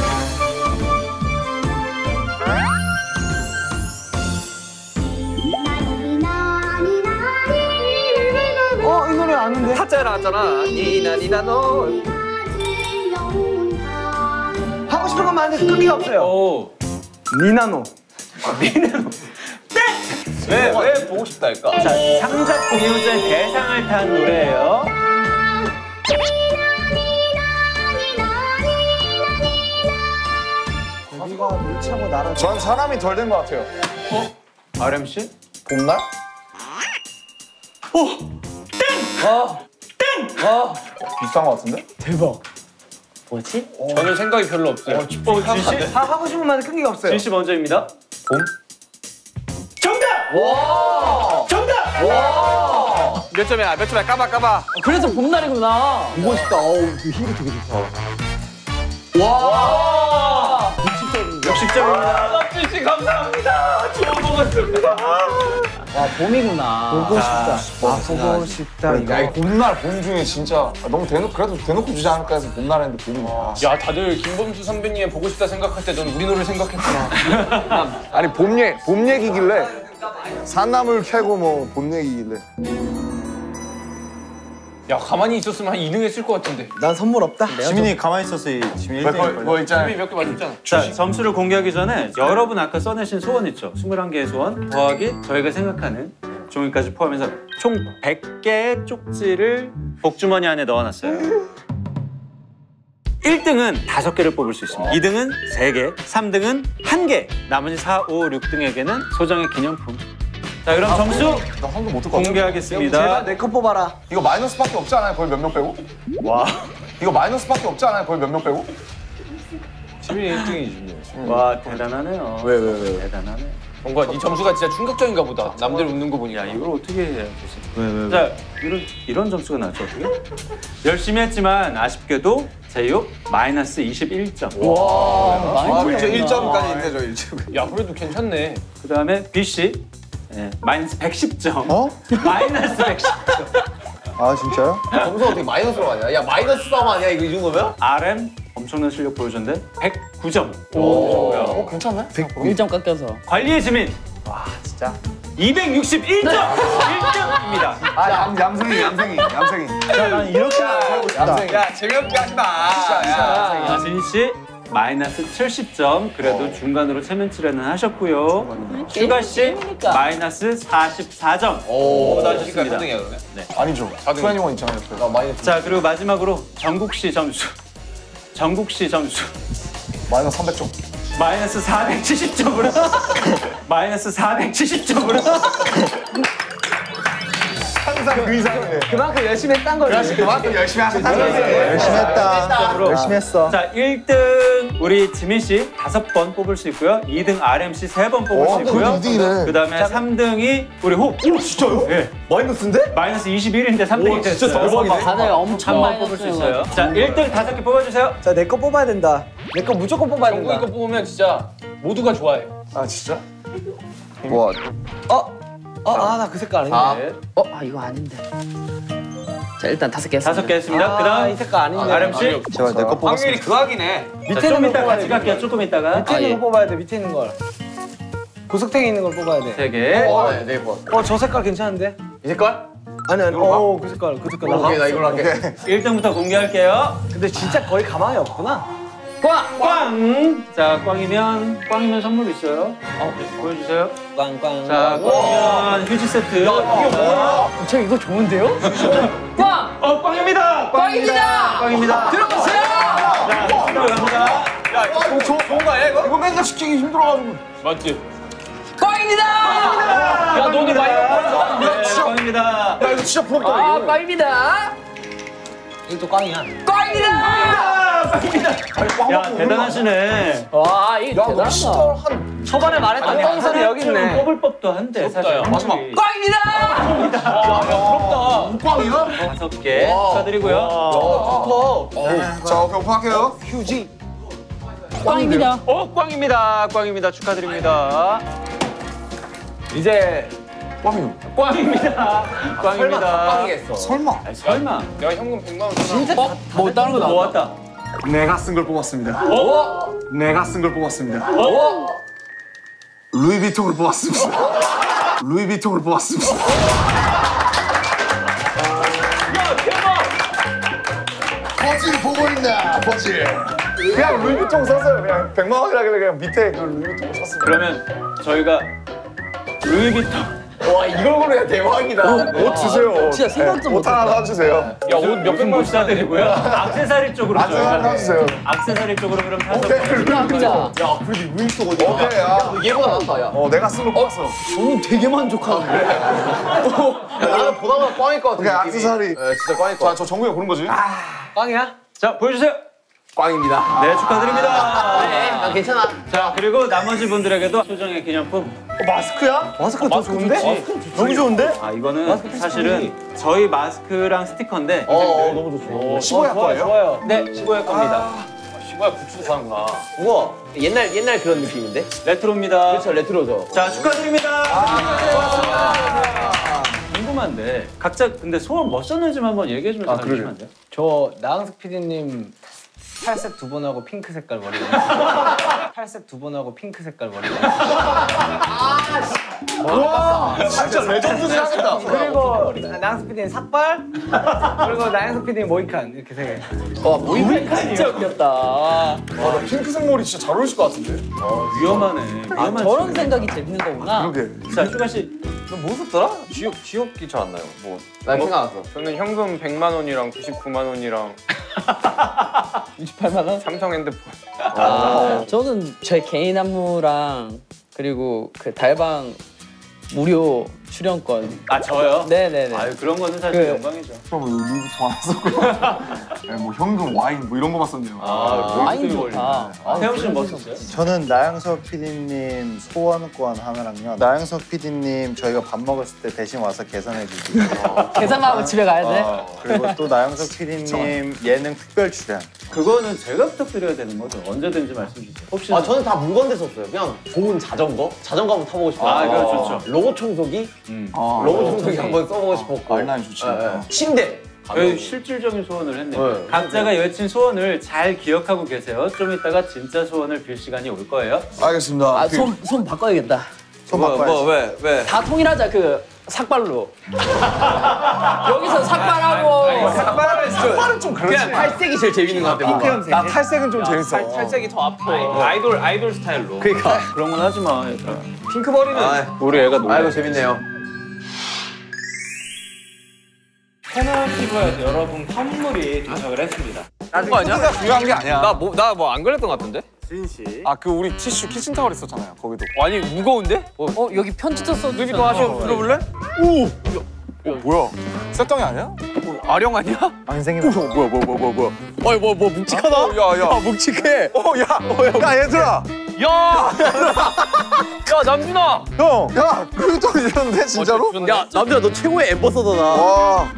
이 노래 아는데. 타짜에 나왔잖아. 니나 너. 하고 싶은 거 많은데 끈기가 없어요. 오. 니나노. 왜 보고 싶다니까? 자, 창작 공연제 대상을 탄 노래예요. 거기가 물차고 날아. 전 사람이 덜 된 것 같아요. RM 씨? 봄날? 비슷한 것 같은데? 대박. 뭐지? 저는 생각이 별로 없어요. 진씨? 다 하고 싶은 거 많은데 끈기가 없어요. 진씨 먼저입니다. 봄? 정답! 몇 점이야? 까봐. 그래서 봄날이구나. 보고 싶다. 그 힘이 되게 좋다. 60점입니다. 진씨 감사합니다. 좋은 거 같습니다. 와, 봄이구나. 보고 싶다. 보고 싶다. 야, 이 이거. 봄날 봄 중에 진짜 너무 그래도 대놓고 주지 않을까 해서 봄날 했는데 봄이. 야 다들 김범수 선배님의 보고 싶다 생각할 때 넌 우리 노래 생각했구나. 아니 봄 얘기길래 산나물 캐고 뭐 봄 얘기길래. 야 가만히 있었으면 한 2등 했을 것 같은데. 난 선물 없다. 지민이 가만히 있었어. 지민이 1등일 뭐 있잖아요. 몇 개 맞췄잖아. 자, 점수를 공개하기 전에 여러분 아까 써내신 소원 있죠? 21개의 소원 더하기 저희가 생각하는 종이까지 포함해서 총 100개의 쪽지를 복주머니 안에 넣어놨어요. 1등은 5개를 뽑을 수 있습니다. 2등은 3개, 3등은 1개, 나머지 4, 5, 6등에게는 소정의 기념품. 자, 그럼 점수 나 황금 못할 것 같아. 공개하겠습니다. 제발 내 컷 뽑아라. 이거 마이너스밖에 없지 않아요? 거의 몇 명 빼고? 와. 이거 마이너스밖에 없지 않아요? 거의 몇 명 빼고? 지민이 1등이지. 와, 대단하네요. 왜? 대단하네. 뭔가 네 점수가 진짜 충격적인가 보다. 남들 웃는 거 보니까. 야, 이걸 어떻게 해야 되지? 자, 이런 점수가 나왔죠, 어떻게? 열심히 했지만 아쉽게도 제이홉 마이너스 21점. 저 1점까지 있네 저 1점. 야 그래도 괜찮네. 그 다음에 B씨 마이너스 110점. 마이너스 110점. 아 진짜요? 점수가 어떻게 마이너스로 가냐? 야 마이너스 싸움 아니야 이거 이 정도면? RM 엄청난 실력 보여줬는데 109점. 오, 괜찮네. 1점 깎여서. 관리의 지민. 와, 진짜. 261점! 1등입니다. 아, 얌생이. 야, 난 이렇게나 살고 싶다. 야 재미없게 하지 마. 야. 진씨 마이너스 70점. 그래도 중간으로 체면치레는 하셨고요. 슈가씨 마이너스 44점. 오, 나 하셨습니다. 1등이야 그러면. 아니죠. 21 있잖아요. 옆에. 나 마이너스. 자, 그리고 마지막으로 정국씨 점수. 마이너스 300점. 마이너스 470점으로. 마이너스 470점으로. 항상 그 이상이네. 그만큼 열심히 했단 거지. 그렇지, 그만큼 열심히 하셨다는 거지. 열심히 했다. 열심히 했어. 자, 1등 우리 지민 씨 5번 뽑을 수 있고요. 2등 RM 씨 3번 뽑을 수 있고요. 2등이네. 그다음에 3등이 우리 호. 오, 진짜요? 네. 마이너스인데? 마이너스 21인데 3등이 됐어요. 진짜 대박이네. 다들 엄청 한번 뽑을 수 있어요. 마이너스여가지고. 자, 1등 5개 뽑아주세요. 자, 내 거 뽑아야 된다. 내 거 무조건 뽑아야 정국이 된다. 거 뽑으면 진짜 모두가 좋아해. 아, 진짜? 뭐 나 그 색깔 아닌데. 이거 아닌데. 자, 일단 5개 했습니다. 5개 했습니다. 그다음 이 색깔 아닌데. RM 씨. 제가 내 거 확률이 뽑았습니다. 극악이네. 자, 좀 이따 같이 갈게요. 조금 이따가. 밑에 있는 예. 거 뽑아야 돼. 밑에 있는 걸. 고석탱이 있는 걸 뽑아야 돼. 3개. 네, 번. 저 색깔 괜찮은데? 이 색깔? 아니. 그 색깔. 그 색깔. 오케이, 나 이걸로 할게. 1등부터 공개할게요. 근데 진짜 거의 가망이 없구나. 꽝! 자, 꽝이면 선물 있어요. 보여주세요. 꽝꽝. 자, 꽝이면 휴지 세트. 이게 뭐야? 저 이거 좋은데요? 꽝! 꽝입니다! 꽝입니다! 꽝입니다. 들어보세요! 자, 들어갑니다. 좋은 거 아니야, 이거? 이거 맨날 시키기 힘들어가지고. 맞지? 꽝입니다! 야, 너도 많이 먹었어. 네, 꽝입니다. 야, 이거 진짜 부럽다. 꽝입니다! 이것도 꽝이야. 꽝입니다! 야, 대단하시네. 와, 이거 대단하다. 초반에 말했던 꽝선이 여기 있네. 뽑을 법도 한데, 사실. 마지막. 꽝입니다! 부럽다. 꽝이야? 5개 축하드리고요. 자, 오케이, 오픈할게요. 휴지. 꽝입니다. 꽝입니다. 꽝입니다. 축하드립니다. 이제 꽝이요. 꽝입니다. 꽝입니다. 꽝이겠어. 설마. 아니, 설마. 내가 현금 100만 원 줬나? 뭐 다른 거 뭐 나왔다. 왔다. 내가 쓴 걸 뽑았습니다. 내가 쓴 걸 뽑았습니다. 루이비통을 뽑았습니다. 루이비통을 뽑았습니다. 버질 보고 있나, 버질. 그냥 루이비통 썼어요. 그냥 100만 원이라길래 그냥 밑에 그 루이비통 썼습니다. 그러면 저희가 루이비통. 와, 이걸 고르야 대박이다. 옷 주세요. 진짜 생각도 옷 하나 사주세요. 야, 옷 몇백만 원 사드리고요. 악세사리 쪽으로 하나 사주세요. 악세사리 쪽으로 그럼 다섯 오케이, 개. 꽝입니다. 야, 그래도 루이비통 어디? 오케이, 야. 얘보다 낫다, 야. 내가 쓴 거 뽑았어. 저는 되게 만족하는데. 나는 보다보다 꽝일 것 같은 오케이, 느낌이. 액세서리. 네, 진짜 꽝일 것 자, 같아. 저 정국이가 고른 거지? 꽝이야? 자, 보여주세요. 꽝입니다. 네, 축하드립니다. 네, 난 괜찮아. 자, 그리고 나머지 분들에게도 소정의 기념품. 마스크야? 마스크 더 좋은데? 너무 좋은데? 아, 이거는 사실은 저희 마스크랑 스티커인데. 너무 좋죠. 15약 거예요? 좋아요. 네, 15약 겁니다. 시부야 부추도 사는구나. 우와, 옛날 그런 느낌인데? 레트로입니다. 그렇죠, 레트로죠. 자, 축하드립니다. 궁금한데 각자 근데 소원 뭐 썼는지 한번 얘기해 주면 알려주시면 안 돼요? 저 나항석 PD님 탈색 2번 하고 핑크 색깔 머리. 탈색 2번 하고 핑크 색깔 머리. 진짜 레전드지 하겠다. 그리고 나항석 PD님 삭발. 그리고 나항석 PD님 모이칸 이렇게 세 개. 와, 모이칸 진짜 웃겼다. 나 핑크색 머리 진짜 잘 어울리실 것 같은데? 위험하네. 아, 위험한 저런 생각이 재밌는 거구나. 그러게. 자, 슈가 씨. 뭐 썼더라? 기억이 잘 안 나요. 뭐 나 생각 안 났어. 저는 현금 100만 원이랑 99만 원이랑 28만 원? 삼성 핸드폰. 저는 제 개인 안무랑 그리고 그 달방 무료 출연권. 아, 저요? 네네네. 아유, 그런 거는 사실 그- 영광이죠. 그럼 루이비통 하나 썼고. 뭐 현금, 와인 뭐 이런 거만 썼네요. 와인 좋다. 태훈 씨는 뭐 썼어요? 저는 나영석 PD님 소원권 하나랑요. 나영석 PD님 저희가 밥 먹었을 때 대신 와서 계산해 주기. 계산하고 집에 가야 돼? 그리고 또 나영석 PD님 예능 특별 출연. 그거는 제가 부탁드려야 되는 거죠. 언제든지 말씀 주세요. 혹시 아, 저는 다 물건대 썼어요. 그냥 좋은 자전거? 자전거 한번 타보고 싶어요. 아, 그거 좋죠. 로봇 청소기? 아, 로봇 청소기 한번 써보고 싶었고. 알라인 좋지. 침대! 저희 실질적인 소원을 했네요. 네. 각자가 외친 소원을 잘 기억하고 계세요. 좀 이따가 진짜 소원을 빌 시간이 올 거예요. 알겠습니다. 아, 손 바꿔야겠다. 손 바꿔야지. 왜? 다 통일하자, 그 삭발로. 여기서 삭발하고. 색깔은 좀 그렇지. 탈색이 제일 재밌는 것 같아. 뭔가. 나 탈색은 좀 재밌어. 탈색이 더 앞으로. 아이돌 스타일로. 그러니까. 그런 건 하지 마. 얘들아. 핑크 머리는 우리 애가 놀래. 아이고, 재밌네요. 페널티브에서 여러분 선물이 도착을 했습니다. 그거 아니야? 중요한 게 아니야. 나 뭐 안 그랬던 것 같은데? 아, 그 우리 티슈 키친타월 있었잖아요. 거기도. 아니 무거운데? 여기 편지도 써주셨어. 루비통 하시고 들어볼래? 뭐야? 쌀떡이 아니야? 아령 아니야? 안 생긴 뭐야? 뭐 묵직하다. 야. 묵직해. 야 얘들아. 야 남준아. 형. 야 그거 이런데 진짜로? 야 남준아 너 최고의 엠버서더다. 와.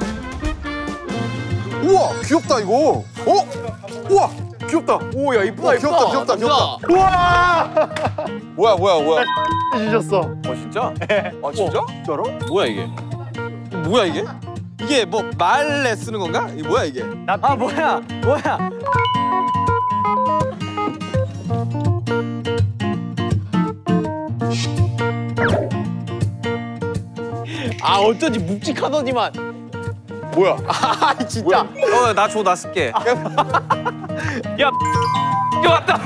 우와 귀엽다 이거. 우와 귀엽다. 오야 이쁘다 귀엽다. 우와. 뭐야? 찢어졌어. 진짜? 아 진짜? 진짜로? 뭐야 이게? 뭐야 이게? 이게 뭐 말에 쓰는 건가? 이게 뭐야 이게? 아 뭐야? 아 어쩐지 묵직하더니만. 뭐야? 아 진짜. 나 줘 나 쓸게. 야 왔다.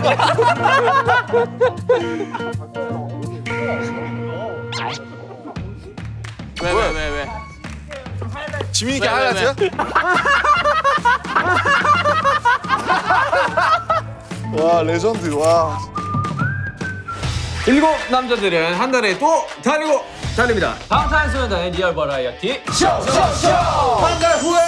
왜? 지민이께 하이라이트야? 와 레전드 와. 7 남자들은 한 달에 또 달립니다. 방탄소년단의 리얼 버라이어티 한 달 후에